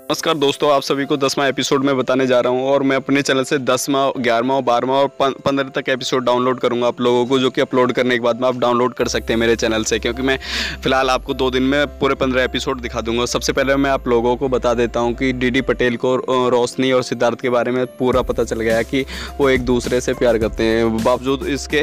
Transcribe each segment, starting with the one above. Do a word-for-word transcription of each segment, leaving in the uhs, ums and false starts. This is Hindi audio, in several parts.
नमस्कार दोस्तों, आप सभी को दसवां एपिसोड में बताने जा रहा हूं और मैं अपने चैनल से दसवां, ग्यारहवां, बारहवां और पंद्रह तक एपिसोड डाउनलोड करूंगा आप लोगों को, जो कि अपलोड करने के बाद में आप डाउनलोड कर सकते हैं मेरे चैनल से, क्योंकि मैं फिलहाल आपको दो दिन में पूरे पंद्रह एपिसोड दिखा दूंगा। सबसे पहले मैं आप लोगों को बता देता हूँ कि डी डी पटेल को रोशनी और सिद्धार्थ के बारे में पूरा पता चल गया कि वो एक दूसरे से प्यार करते हैं, बावजूद इसके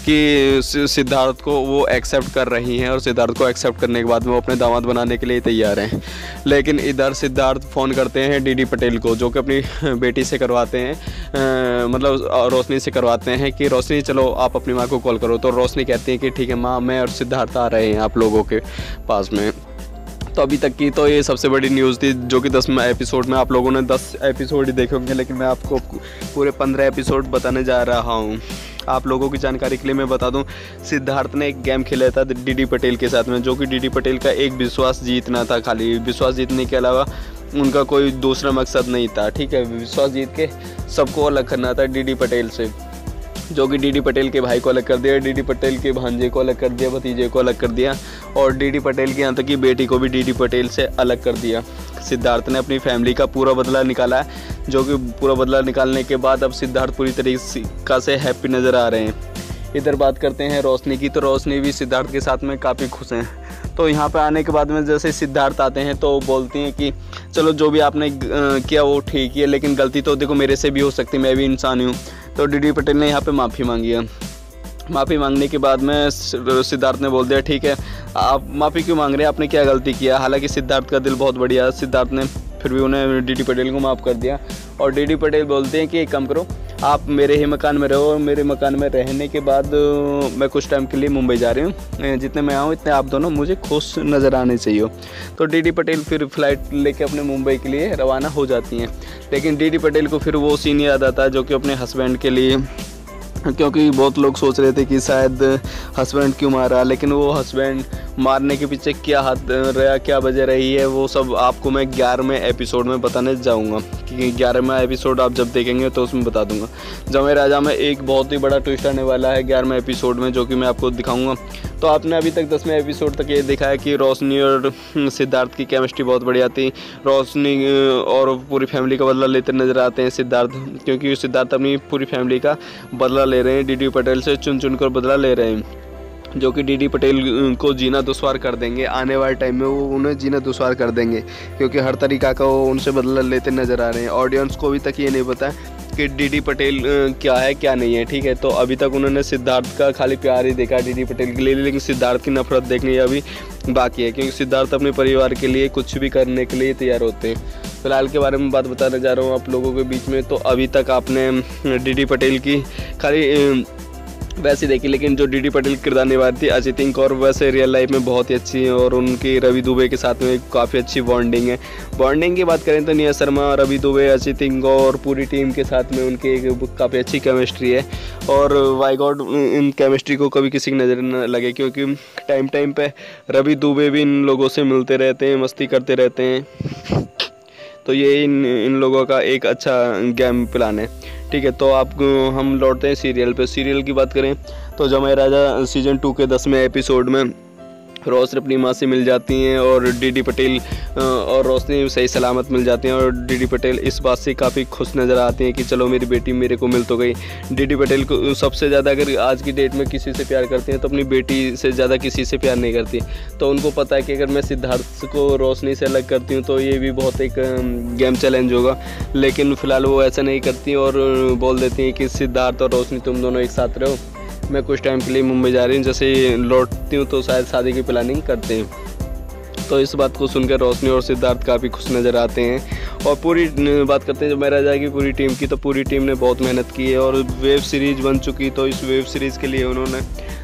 कि सिद्धार्थ को वो एक्सेप्ट कर रही हैं और सिद्धार्थ को एक्सेप्ट करने के बाद में वो अपने दामाद बनाने के लिए तैयार हैं। लेकिन इधर सिद्धार्थ फ़ोन करते हैं डी डी पटेल को, जो कि अपनी बेटी से करवाते हैं, आ, मतलब रोशनी से करवाते हैं कि रोशनी चलो आप अपनी माँ को कॉल करो। तो रोशनी कहती है कि ठीक है माँ, मैं और सिद्धार्थ आ रहे हैं आप लोगों के पास में। तो अभी तक की तो ये सबसे बड़ी न्यूज़ थी, जो कि दसवें एपिसोड में आप लोगों ने दस एपिसोड ही देखे होंगे, लेकिन मैं आपको पूरे पंद्रह एपिसोड बताने जा रहा हूँ। आप लोगों की जानकारी के लिए मैं बता दूं, सिद्धार्थ ने एक गेम खेला था डी डी पटेल के साथ में, जो कि डी डी पटेल का एक विश्वास जीतना था। खाली विश्वास जीतने के अलावा उनका कोई दूसरा मकसद नहीं था, ठीक है। विश्वास जीत के सबको अलग करना था डी डी पटेल से, जो कि डी डी पटेल के भाई को अलग कर दिया, डी डी पटेल के भांजे को अलग कर दिया, भतीजे को अलग कर दिया, और डी डी पटेल की यहाँ तक की बेटी को भी डी डी पटेल से अलग कर दिया। सिद्धार्थ ने अपनी फैमिली का पूरा बदला निकाला है, जो कि पूरा बदला निकालने के बाद अब सिद्धार्थ पूरी तरीके से हैप्पी नज़र आ रहे हैं। इधर बात करते हैं रोशनी की, तो रोशनी भी सिद्धार्थ के साथ में काफ़ी खुश हैं। तो यहाँ पे आने के बाद में जैसे सिद्धार्थ आते हैं तो बोलती हैं कि चलो जो भी आपने किया वो ठीक ही है, लेकिन गलती तो देखो मेरे से भी हो सकती है, मैं भी इंसान हूँ। तो डी डी पटेल ने यहाँ पे माफ़ी मांगी है। माफ़ी मांगने के बाद में सिद्धार्थ ने बोल दिया ठीक है, आप माफ़ी क्यों मांग रहे हैं, आपने क्या गलती किया। हालांकि सिद्धार्थ का दिल बहुत बढ़िया है, सिद्धार्थ ने फिर भी उन्हें डी डी पटेल को माफ़ कर दिया। और डी डी पटेल बोलते हैं कि एक काम करो, आप मेरे ही मकान में रहो, और मेरे मकान में रहने के बाद मैं कुछ टाइम के लिए मुंबई जा रही हूँ, जितने मैं आऊँ इतने आप दोनों मुझे खुश नज़र आने चाहिए। तो डी डी पटेल फिर फ्लाइट लेके अपने मुंबई के लिए रवाना हो जाती हैं। लेकिन डी डी पटेल को फिर वो सीन याद आता है जो कि अपने हस्बैंड के लिए, क्योंकि बहुत लोग सोच रहे थे कि शायद हस्बैंड क्यों मारा, लेकिन वो हस्बैंड मारने के पीछे क्या हाथ रहा, क्या वजह रही है, वो सब आपको मैं ग्यारहवें एपिसोड में बताने जाऊंगा। कि ग्यारहवां एपिसोड आप जब देखेंगे तो उसमें बता दूंगा। जमाई राजा में एक बहुत ही बड़ा ट्विस्ट आने वाला है ग्यारहवें एपिसोड में, जो कि मैं आपको दिखाऊंगा। तो आपने अभी तक दसवें एपिसोड तक ये देखा है कि रोशनी और सिद्धार्थ की केमिस्ट्री बहुत बढ़िया थी। रोशनी और पूरी फैमिली का बदला लेते नजर आते हैं सिद्धार्थ, क्योंकि सिद्धार्थ अपनी पूरी फैमिली का बदला ले रहे हैं, डी डी पटेल से चुन चुन कर बदला ले रहे हैं, जो कि डी डी पटेल को जीना दुश्वार कर देंगे। आने वाले टाइम में वो उन्हें जीना दुश्वार कर देंगे, क्योंकि हर तरीका का वो उनसे बदला लेते नज़र आ रहे हैं। ऑडियंस को अभी तक ये नहीं पता कि डी डी पटेल क्या है क्या नहीं है, ठीक है। तो अभी तक उन्होंने सिद्धार्थ का खाली प्यार ही देखा डी डी पटेल के लिए, लेकिन सिद्धार्थ की नफरत देखनी अभी बाकी है, क्योंकि सिद्धार्थ अपने परिवार के लिए कुछ भी करने के लिए तैयार होते हैं। फिलहाल के बारे में बात बताने जा रहा हूँ आप लोगों के बीच में। तो अभी तक आपने डी डी पटेल की खाली वैसे देखी, लेकिन जो डी डी पटेल किरदार निभा रही थी अचिंत कौर, वैसे रियल लाइफ में बहुत ही अच्छी है, और उनकी रवि दुबे के साथ में काफ़ी अच्छी बॉन्डिंग है। बॉन्डिंग की बात करें तो निया शर्मा, रवि दुबे, अचिंत कौर पूरी टीम के साथ में उनकी एक काफ़ी अच्छी केमिस्ट्री है। और वाई गॉड इन केमिस्ट्री को कभी किसी की नज़र न लगे, क्योंकि टाइम टाइम पे रवि दुबे भी इन लोगों से मिलते रहते हैं, मस्ती करते रहते हैं। तो ये इन इन लोगों का एक अच्छा गेम प्लान है, ठीक है। तो आप हम लौटते हैं सीरियल पे। सीरियल की बात करें तो जमाई राजा सीजन टू के दसवें एपिसोड में रोशनी अपनी माँ से मिल जाती हैं, और डी डी पटेल और रोशनी सही सलामत मिल जाती हैं, और डी डी पटेल इस बात से काफ़ी खुश नज़र आती हैं कि चलो मेरी बेटी मेरे को मिल तो गई। डी डी पटेल को सबसे ज़्यादा अगर आज की डेट में किसी से प्यार करती हैं तो अपनी बेटी से ज़्यादा किसी से प्यार नहीं करती। तो उनको पता है कि अगर मैं सिद्धार्थ को रोशनी से अलग करती हूँ तो ये भी बहुत एक गेम चैलेंज होगा, लेकिन फ़िलहाल वो ऐसा नहीं करती और बोल देती हैं कि सिद्धार्थ और रोशनी तुम दोनों एक साथ रहो, मैं कुछ टाइम के लिए मुंबई जा रही हूँ, जैसे लौटती हूँ तो शायद शादी की प्लानिंग करते हैं। तो इस बात को सुनकर रोशनी और सिद्धार्थ काफ़ी खुश नज़र आते हैं। और पूरी बात करते हैं जमाई राजा की पूरी टीम की, तो पूरी टीम ने बहुत मेहनत की है और वेब सीरीज़ बन चुकी। तो इस वेब सीरीज़ के लिए उन्होंने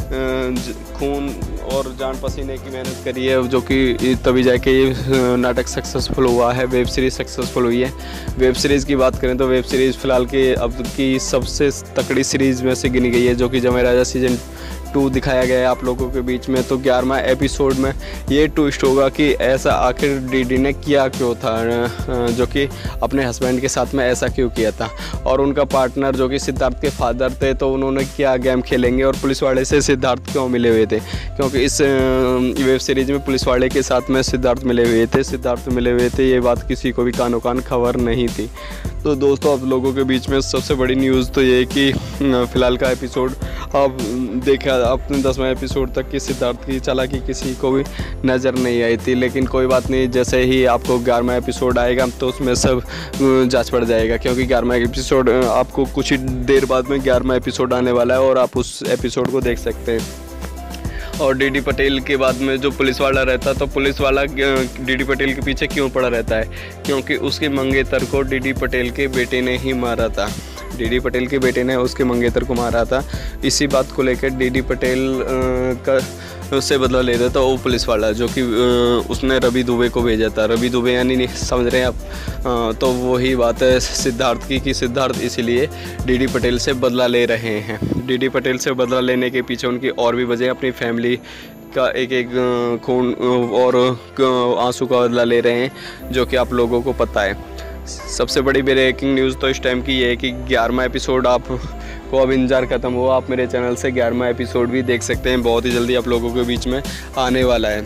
खून और जान पसीने की मेहनत करी है, जो कि तभी जाके ये नाटक सक्सेसफुल हुआ है, वेब सीरीज़ सक्सेसफुल हुई है। वेब सीरीज़ की बात करें तो वेब सीरीज़ फ़िलहाल के अब की सबसे तकड़ी सीरीज़ में से गिनी गई है, जो कि जमाई राजा सीजन टू दिखाया गया है आप लोगों के बीच में। तो ग्यारहवां एपिसोड में ये ट्विस्ट होगा कि ऐसा आखिर डीडी ने किया क्यों था, जो कि अपने हस्बैंड के साथ में ऐसा क्यों किया था, और उनका पार्टनर जो कि सिद्धार्थ के फादर थे तो उन्होंने क्या गेम खेलेंगे, और पुलिस वाले से सिद्धार्थ क्यों मिले हुए थे, क्योंकि इस वेब सीरीज़ में पुलिस वाले के साथ में सिद्धार्थ मिले हुए थे सिद्धार्थ मिले हुए थे ये बात किसी को भी कानो कान खबर नहीं थी। तो दोस्तों आप लोगों के बीच में सबसे बड़ी न्यूज़ तो ये कि फ़िलहाल का एपिसोड अब देखा आपने दसवां एपिसोड तक कि सिद्धार्थ की चालाकी किसी को भी नज़र नहीं आई थी, लेकिन कोई बात नहीं, जैसे ही आपको ग्यारहवां एपिसोड आएगा तो उसमें सब जांच पड़ जाएगा, क्योंकि ग्यारहवां एपिसोड आपको कुछ ही देर बाद में ग्यारहवां एपिसोड आने वाला है और आप उस एपिसोड को देख सकते हैं। और डीडी पटेल के बाद में जो पुलिस वाला रहता, तो पुलिस वाला डीडी पटेल के पीछे क्यों पड़ा रहता है, क्योंकि उसके मंगेतर को डीडी पटेल के बेटे ने ही मारा था। डीडी पटेल के बेटे ने उसके मंगेतर को मारा था। इसी बात को लेकर डीडी पटेल का उससे बदला ले रहा था वो पुलिस वाला, जो कि उसने रवि दुबे को भेजा था। रवि दुबे यानी नहीं समझ रहे हैं आप, तो वही बात है सिद्धार्थ की कि सिद्धार्थ इसीलिए डीडी पटेल से बदला ले रहे हैं। डीडी पटेल से बदला लेने के पीछे उनकी और भी वजह, अपनी फैमिली का एक एक खून और आंसू का बदला ले रहे हैं, जो कि आप लोगों को पता है। सबसे बड़ी ब्रेकिंग न्यूज़ तो इस टाइम की ये है कि ग्यारहवां एपिसोड आप को अब इंतजार खत्म हुआ, आप मेरे चैनल से ग्यारहवां एपिसोड भी देख सकते हैं, बहुत ही जल्दी आप लोगों के बीच में आने वाला है।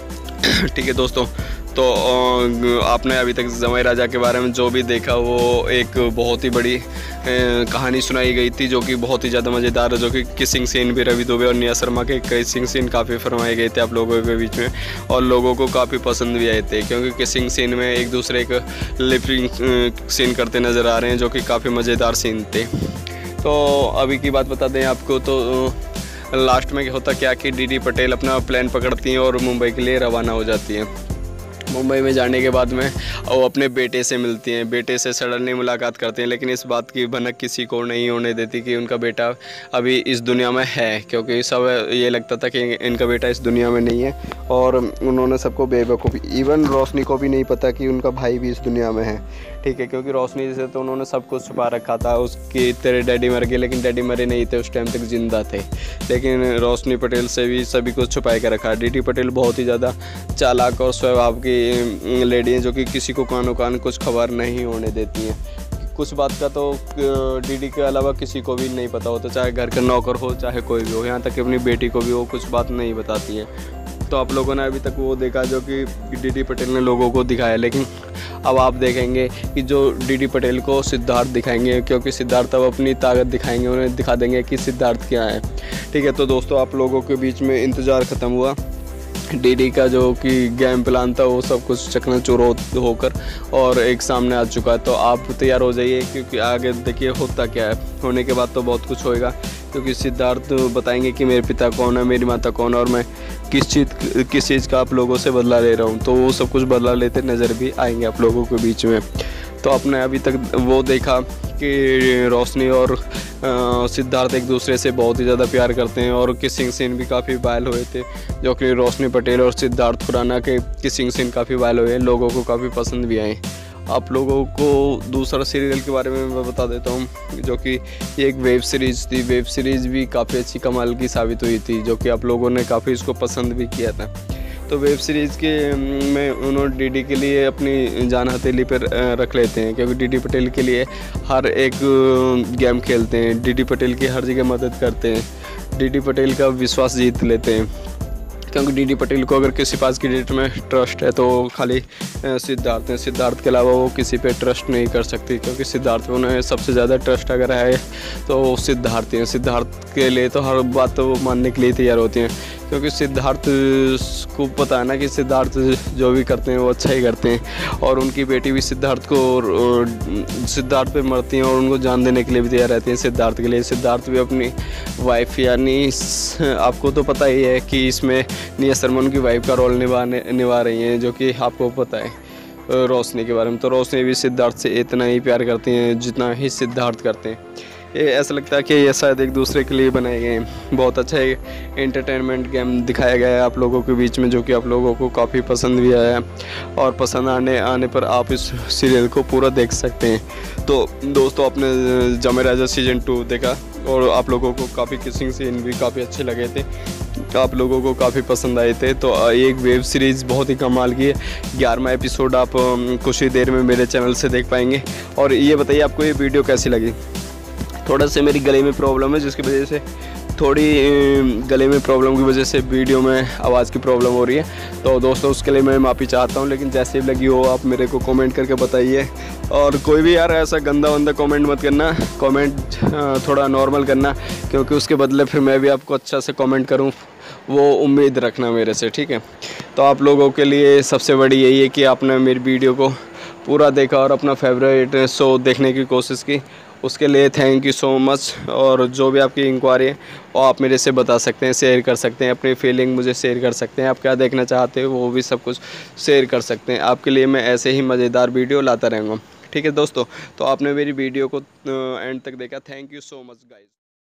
ठीक है दोस्तों, तो आपने अभी तक जमाई राजा के बारे में जो भी देखा वो एक बहुत ही बड़ी कहानी सुनाई गई थी, जो कि बहुत ही ज़्यादा मज़ेदार है, जो कि किसिंग सीन भी रवि दुबे और निया शर्मा के किसिंग सीन काफ़ी फरमाए गए थे आप लोगों के बीच में, और लोगों को काफ़ी पसंद भी आए थे, क्योंकि किसिंग सीन में एक दूसरे का लिपिंग सीन करते नज़र आ रहे हैं, जो कि काफ़ी मज़ेदार सीन थे। तो अभी की बात बता दें आपको, तो लास्ट में होता क्या कि डीडी पटेल अपना प्लान पकड़ती हैं और मुंबई के लिए रवाना हो जाती हैं। मुंबई में जाने के बाद में वो अपने बेटे से मिलती हैं, बेटे से सडनली मुलाकात करते हैं, लेकिन इस बात की भनक किसी को नहीं होने देती कि उनका बेटा अभी इस दुनिया में है, क्योंकि सब ये लगता था कि इनका बेटा इस दुनिया में नहीं है, और उन्होंने सबको बेवकूफ़ी, इवन रोशनी को भी नहीं पता कि उनका भाई भी इस दुनिया में है। ठीक है, क्योंकि रोशनी से तो उन्होंने सब कुछ छुपा रखा था, उसकी तेरे डैडी मर गए, लेकिन डैडी मरे नहीं थे, उस टाइम तक जिंदा थे, लेकिन रोशनी पटेल से भी सभी कुछ छुपाए कर रखा। डीडी पटेल बहुत ही ज़्यादा चालाक और स्वभाव की लेडी हैं, जो कि किसी को कानो कान कुछ खबर नहीं होने देती हैं। कुछ बात का तो डीडी के अलावा किसी को भी नहीं पता होता, चाहे घर का नौकर हो चाहे कोई भी हो, यहाँ तक कि अपनी बेटी को भी वो कुछ बात नहीं बताती है। तो आप लोगों ने अभी तक वो देखा जो कि डीडी पटेल ने लोगों को दिखाया, लेकिन अब आप देखेंगे कि जो डीडी पटेल को सिद्धार्थ दिखाएंगे, क्योंकि सिद्धार्थ अब अपनी ताकत दिखाएंगे, उन्हें दिखा देंगे कि सिद्धार्थ क्या है। ठीक है, तो दोस्तों आप लोगों के बीच में इंतज़ार ख़त्म हुआ, डीडी का जो कि गेम प्लान था वो सब कुछ चकनाचूर हो होकर और एक सामने आ चुका है। तो आप तैयार हो जाइए, क्योंकि आगे देखिए होता क्या है, होने के बाद तो बहुत कुछ होएगा, क्योंकि सिद्धार्थ बताएंगे कि मेरे पिता कौन है, मेरी माता कौन है, और मैं किस चीज़ किस चीज़ का आप लोगों से बदला ले रहा हूँ। तो वो सब कुछ बदला लेते नज़र भी आएंगे आप लोगों के बीच में। तो आपने अभी तक वो देखा कि रोशनी और सिद्धार्थ एक दूसरे से बहुत ही ज़्यादा प्यार करते हैं, और किसिंग सीन भी काफ़ी वायरल हुए थे, जो कि रोशनी पटेल और सिद्धार्थ खुराना के किसिंग सीन काफ़ी वायरल हुए हैं, लोगों को काफ़ी पसंद भी आए। आप लोगों को दूसरा सीरियल के बारे में मैं बता देता हूँ, जो कि ये एक वेब सीरीज़ थी। वेब सीरीज़ भी काफ़ी अच्छी कमाल की साबित हुई थी, जो कि आप लोगों ने काफ़ी इसको पसंद भी किया था। तो वेब सीरीज़ के में उन्होंने डीडी के लिए अपनी जान हथेली पर रख लेते हैं, क्योंकि डीडी पटेल के लिए हर एक गेम खेलते हैं, डीडी पटेल की हर जगह मदद करते हैं, डीडी पटेल का विश्वास जीत लेते हैं, क्योंकि डीडी पटेल को अगर किसी पास की डेट में ट्रस्ट है तो खाली सिद्धार्थ है। सिद्धार्थ के अलावा वो किसी पे ट्रस्ट नहीं कर सकती, क्योंकि सिद्धार्थ पे उन्हें सबसे ज़्यादा ट्रस्ट अगर है तो सिद्धार्थ हैं। सिद्धार्थ के लिए तो हर बात तो वो मानने के लिए तैयार होती हैं, क्योंकि सिद्धार्थ को पता है ना कि सिद्धार्थ जो भी करते हैं वो अच्छा ही करते हैं, और उनकी बेटी भी सिद्धार्थ को सिद्धार्थ पे मरती हैं और उनको जान देने के लिए भी तैयार रहती हैं सिद्धार्थ के लिए। सिद्धार्थ भी अपनी वाइफ, यानी आपको तो पता ही है कि इसमें निया शर्मा उनकी वाइफ का रोल निभाने निभा रही हैं, जो कि आपको पता है रोशनी के बारे में। तो रोशनी भी सिद्धार्थ से इतना ही प्यार करती हैं जितना ही सिद्धार्थ करते हैं। ये ऐसा लगता है कि ये शायद एक दूसरे के लिए बनाए गए हैं। बहुत अच्छा एक एंटरटेनमेंट गेम दिखाया गया है आप लोगों के बीच में, जो कि आप लोगों को काफ़ी पसंद भी आया है, और पसंद आने आने पर आप इस सीरियल को पूरा देख सकते हैं। तो दोस्तों, आपने जमाई राजा सीजन टू देखा, और आप लोगों को काफ़ी किसिंग सीन भी काफ़ी अच्छे लगे थे, आप लोगों को काफ़ी पसंद आए थे। तो एक वेब सीरीज़ बहुत ही कमाल की है, ग्यारहवां एपिसोड आप कुछ ही देर में मेरे चैनल से देख पाएंगे। और ये बताइए आपको ये वीडियो कैसी लगी। थोड़ा सा मेरी गले में प्रॉब्लम है, जिसकी वजह से थोड़ी गले में प्रॉब्लम की वजह से वीडियो में आवाज़ की प्रॉब्लम हो रही है। तो दोस्तों उसके लिए मैं माफ़ी चाहता हूँ, लेकिन जैसे भी लगी हो आप मेरे को कमेंट करके बताइए। और कोई भी यार ऐसा गंदा वंदा कमेंट मत करना, कमेंट थोड़ा नॉर्मल करना, क्योंकि उसके बदले फिर मैं भी आपको अच्छा से कमेंट करूँ, वो उम्मीद रखना मेरे से, ठीक है। तो आप लोगों के लिए सबसे बड़ी यही है कि आपने मेरी वीडियो को पूरा देखा और अपना फेवरेट शो देखने की कोशिश की, उसके लिए थैंक यू सो मच। और जो भी आपकी इंक्वायरी है वो आप मेरे से बता सकते हैं, शेयर कर सकते हैं, अपनी फीलिंग मुझे शेयर कर सकते हैं, आप क्या देखना चाहते हो वो भी सब कुछ शेयर कर सकते हैं। आपके लिए मैं ऐसे ही मज़ेदार वीडियो लाता रहूँगा, ठीक है दोस्तों। तो आपने मेरी वीडियो को एंड तक देखा, thank you so much guys.